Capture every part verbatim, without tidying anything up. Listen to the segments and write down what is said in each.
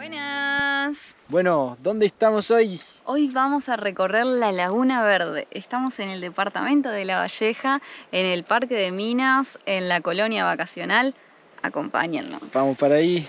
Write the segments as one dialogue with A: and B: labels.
A: Buenas.
B: Bueno, ¿dónde estamos hoy?
A: Hoy vamos a recorrer la Laguna Verde. Estamos en el departamento de La Valleja, en el Parque de Minas, en la colonia vacacional. Acompáñennos.
B: Vamos para ahí.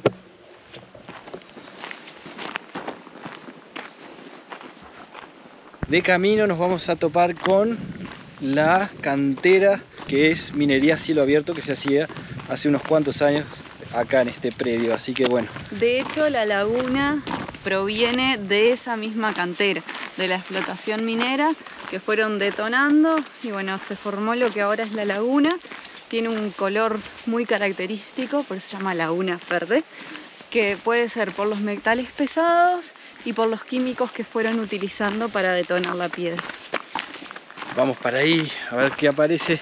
B: De camino nos vamos a topar con la cantera, que es minería a cielo abierto, que se hacía hace unos cuantos años acá en este predio, así que bueno.
A: De hecho, la laguna proviene de esa misma cantera, de la explotación minera, que fueron detonando y bueno, se formó lo que ahora es la laguna. Tiene un color muy característico, por eso se llama Laguna Verde, que puede ser por los metales pesados y por los químicos que fueron utilizando para detonar la piedra.
B: Vamos para ahí, a ver qué aparece.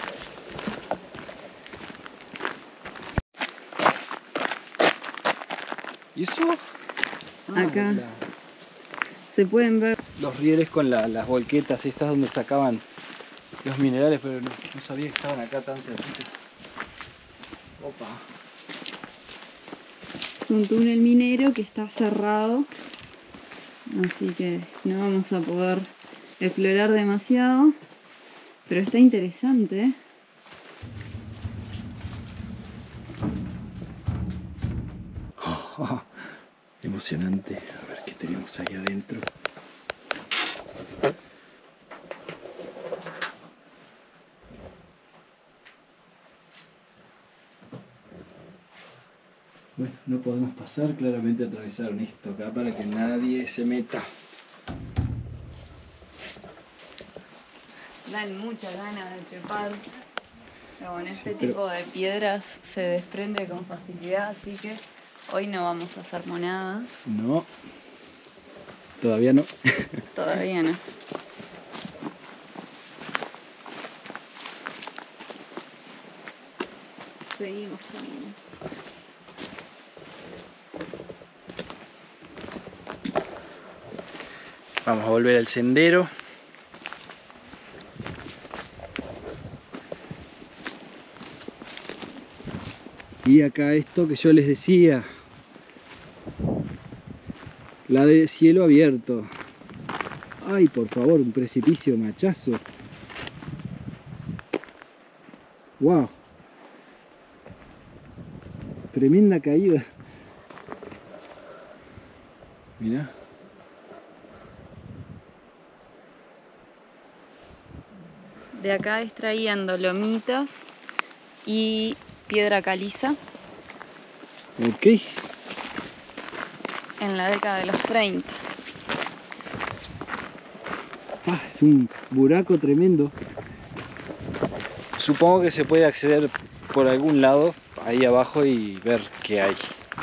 B: ¿Y eso? Ah,
A: acá
B: la...
A: se pueden ver
B: los rieles con la, las volquetas estas donde sacaban los minerales, pero no, no sabía que estaban acá tan cerquita. Opa.
A: Es un túnel minero que está cerrado, así que no vamos a poder explorar demasiado, pero está interesante, ¿eh?
B: Oh, oh, emocionante. A ver qué tenemos ahí adentro. Bueno, no podemos pasar, claramente atravesaron esto acá para que nadie se meta.
A: Dan muchas ganas de trepar. Pero bueno, este
B: Sí, pero...
A: tipo de piedras se desprende con facilidad, así que hoy no vamos a hacer monadas.
B: No, todavía no.
A: Todavía no. Seguimos caminando.
B: Vamos a volver al sendero. Y acá esto que yo les decía, la de cielo abierto. Ay, por favor, un precipicio machazo. Wow. Tremenda caída. Mirá.
A: De acá extraían dolomitas y piedra caliza.
B: Ok.
A: En la década de los treinta.
B: Ah, es un buraco tremendo. Supongo que se puede acceder por algún lado ahí abajo y ver qué hay.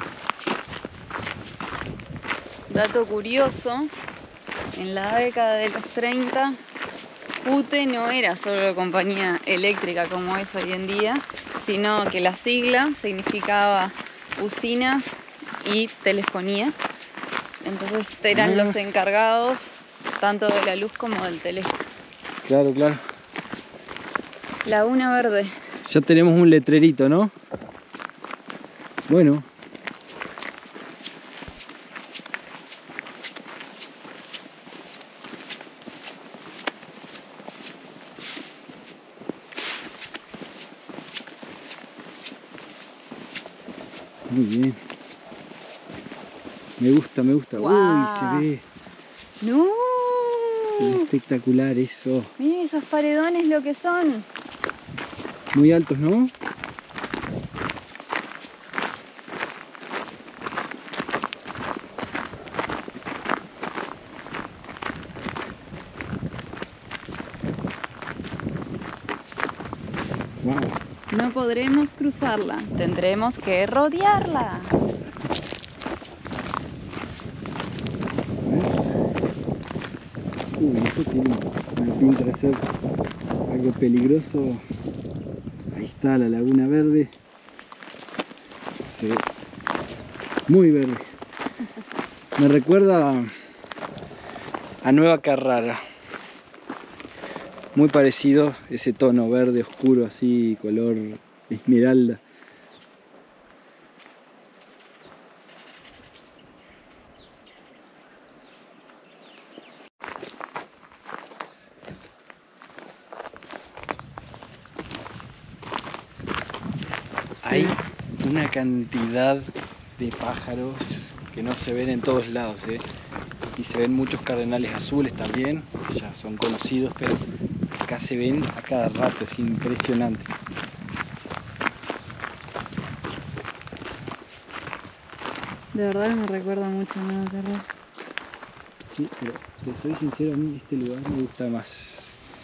A: Dato curioso, en la década de los treinta, U T E no era solo compañía eléctrica como es hoy en día, sino que la sigla significaba usinas y telefonía. Entonces eran
B: Ah.
A: los encargados tanto de la luz como del teléfono.
B: Claro, claro.
A: Laguna Verde.
B: Ya tenemos un letrerito, ¿no? Bueno. Muy bien. Me gusta, me gusta.
A: Wow.
B: Uy, se ve.
A: ¡No!
B: Se ve espectacular eso.
A: Miren esos paredones lo que son.
B: Muy altos, ¿no? Wow.
A: No podremos cruzarla, tendremos que rodearla.
B: Uy, eso tiene una pinta de ser algo peligroso. Ahí está la Laguna Verde. Se ve muy verde. Me recuerda a Nueva Carrara. Muy parecido ese tono verde oscuro, así, color esmeralda. hay una cantidad de pájaros que no se ven en todos lados, ¿eh? Y se ven muchos cardenales azules también, que ya son conocidos, pero acá se ven a cada rato, es impresionante.
A: De verdad me recuerda mucho a Nueva Carrera.
B: Sí, pero te soy sincero, a mí este lugar me gusta más.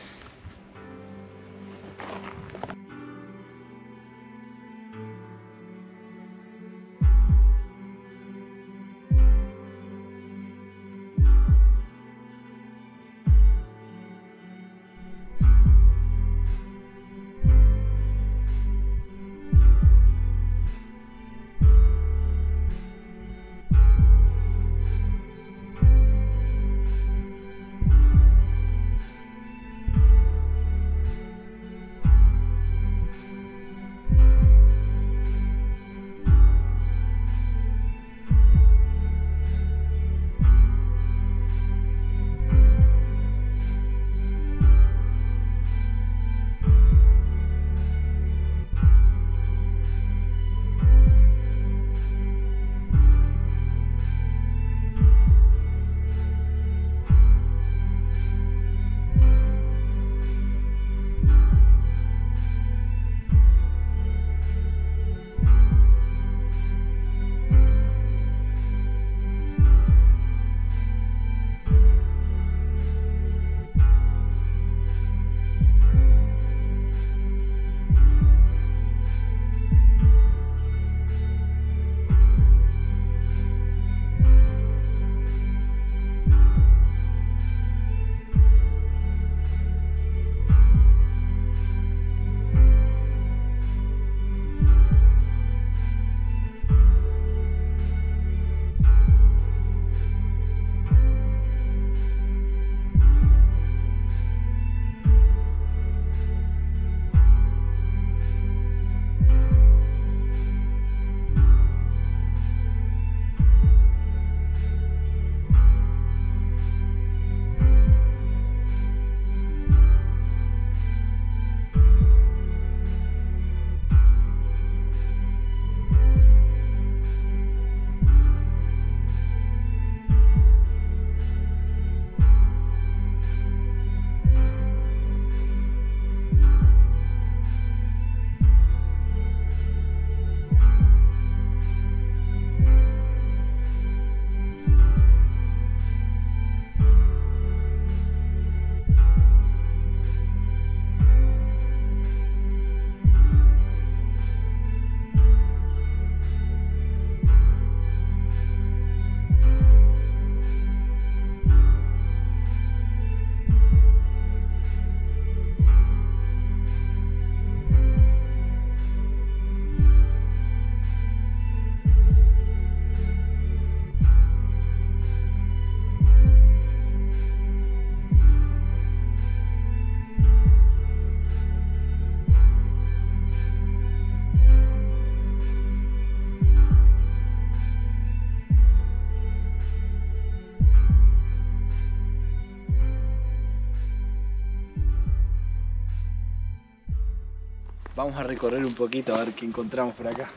B: Vamos a recorrer un poquito a ver qué encontramos por acá.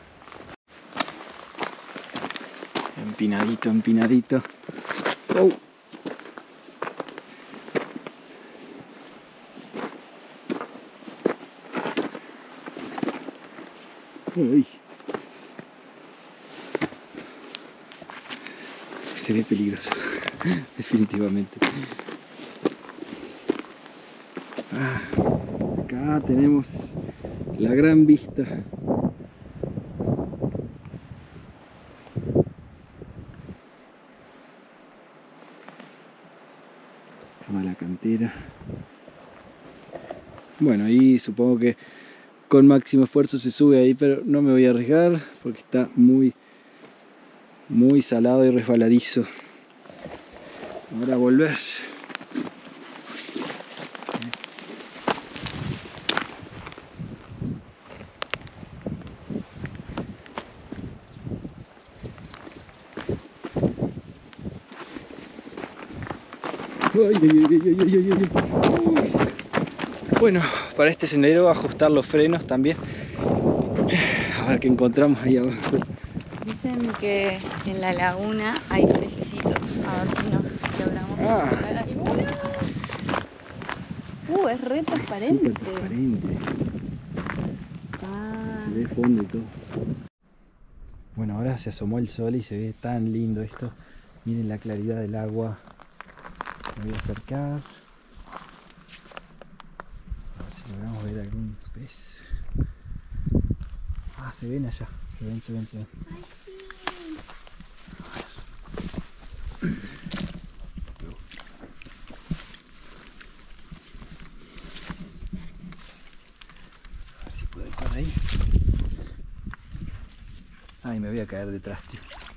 B: Empinadito, empinadito. Oh. Uy. Se ve peligroso, definitivamente. Ah, acá tenemos la gran vista. Toda la cantera. Bueno, ahí supongo que con máximo esfuerzo se sube ahí, pero no me voy a arriesgar porque está muy, muy salado y resbaladizo. Ahora volver. Ay, ay, ay, ay, ay, ay, ay. Bueno, para este sendero ajustar los frenos también. A ver qué encontramos ahí abajo.
A: Dicen que en la laguna hay pececitos. A ver si nos logramos
B: Ah.
A: encontrar alguno. Uh, es re transparente.
B: Súper transparente.
A: Ah.
B: Se ve fondo y todo. Bueno, ahora se asomó el sol y se ve tan lindo esto. Miren la claridad del agua. Me voy a acercar. A ver si logramos ver algún pez. Ah, se ven allá. Se ven, se ven, se ven.
A: Ay, sí.
B: A ver si puedo ir por ahí. Ay, me voy a caer detrás, tío.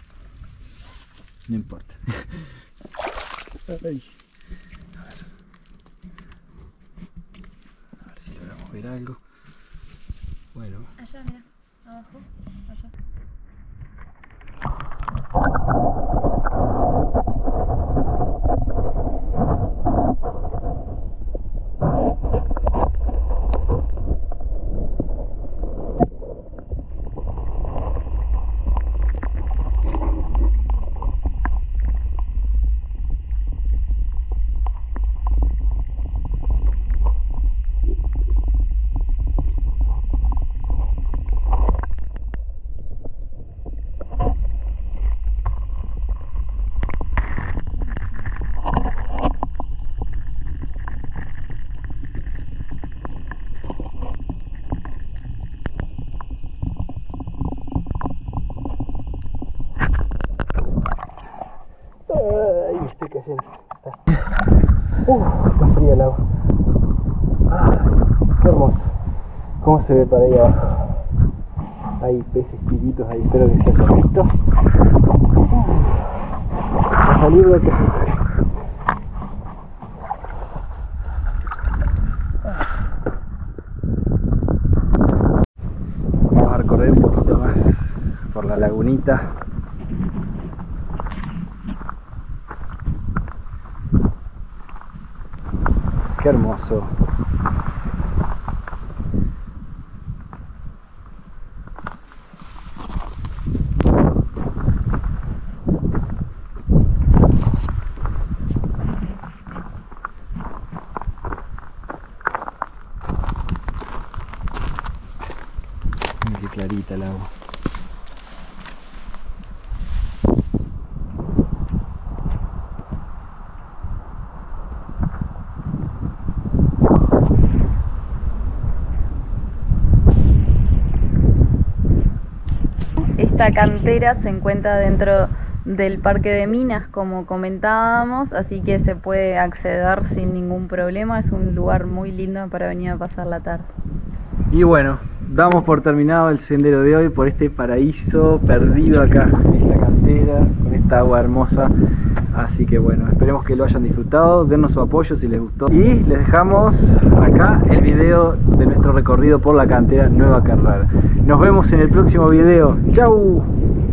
B: No importa. Ay. A ver. A ver si logramos ver algo. Bueno.
A: Allá, mira. Abajo. Allá.
B: Ay, me estoy cayendo. Uh, está fría el agua. Ah, qué hermoso. ¿Cómo se ve para ahí abajo? Hay peces chiquitos ahí, espero que se hayan visto. A salir de acá. Vamos a recorrer un poquito más por la lagunita. Qué hermoso. Mira qué clarita el agua.
A: Esta cantera se encuentra dentro del Parque de Minas, como comentábamos, así que se puede acceder sin ningún problema. Es un lugar muy lindo para venir a pasar la tarde.
B: Y bueno, damos por terminado el sendero de hoy por este paraíso perdido acá en esta cantera, con esta agua hermosa. Así que bueno, esperemos que lo hayan disfrutado, dennos su apoyo si les gustó. Y les dejamos acá el video de nuestro recorrido por la cantera Nueva Carrara. Nos vemos en el próximo video. ¡Chau!